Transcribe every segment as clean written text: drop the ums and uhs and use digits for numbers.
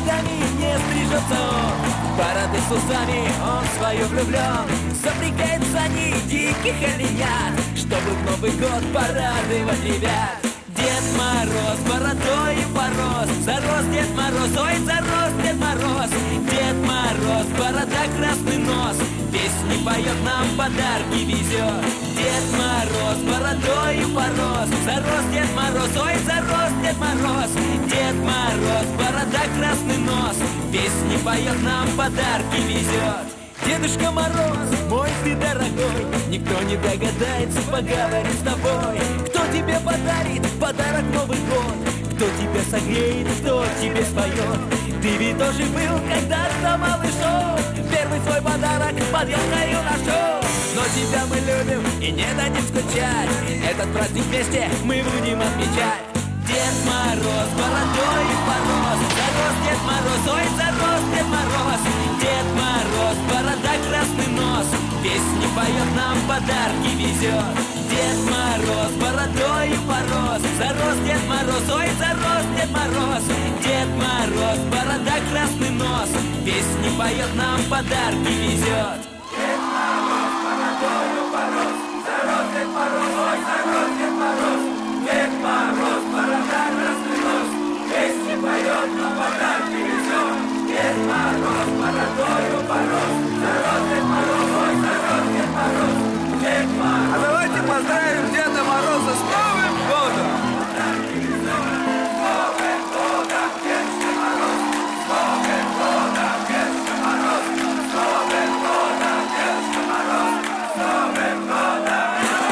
годами не стрижется он. Бороды с усами, он в свое влюблен. Запрягает сани диких оленят, чтобы в Новый год порадовать ребят. Дед Мороз бородою порос, зарос Дед Мороз, ой, зарос Дед Мороз. Дед Мороз, борода, красный нос, песни поет, нам подарки везет. Дед Мороз бородою порос, зарос Дед Мороз, ой, зарос Дед Мороз. Дед Мороз, борода, красный нос, песни поет, нам подарки везет. Дедушка Мороз, мой ты дорогой, никто не догадается поговорить с тобой. Кто тебе подарит подарок Новый год? Кто тебя согреет, кто тебе споет? Ты ведь тоже был когда-то малышом, первый свой подарок под елкою нашел. Но тебя мы любим и не дадим скучать, этот праздник вместе мы будем отмечать. Дед Мороз бородою порос, зарос Дед Мороз, ой, зарос Дед Мороз. Дед Мороз, борода, красный нос, песни поет, нам подарки везет. Дед Мороз бородою порос, зарос Дед Мороз, ой, зарос Дед Мороз. Дед Мороз, борода, красный нос, песни поет, нам подарки везет. Дед Мороз бородою порос, зарос Дед Мороз, ой, зарос Дед Мороз. Дед Мороз, борода, красный нос, песни поет, нам подарки везет. Дед Мороз, бородою порос, зарос Дед Мороз, ой, зарос Дед Мороз. Дед Мороз. А давайте поздравим Деда Мороза с Новым годом! Подарки везет. С Новым годом, Дедушка Мороз! С Новым годом, Дедушка Мороз! С Новым годом, Дедушка Мороз! С Новым годом!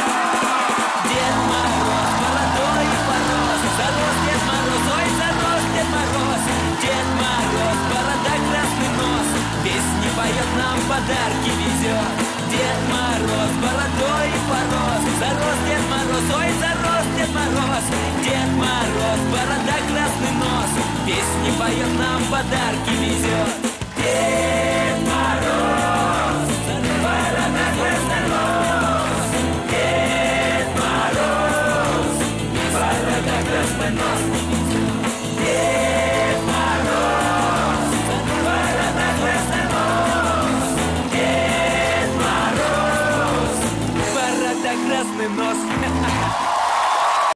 Дед Мороз бородою порос, зарос Дед Мороз, ой, зарос Дед Мороз. Дед Мороз, борода, красный нос, песни поет, нам подарки везет. Дед Мороз бородою порос, зарос Дед Мороз, ой, зарос Дед Мороз. Дед Мороз, борода, красный нос, песни поет, нам подарки везет.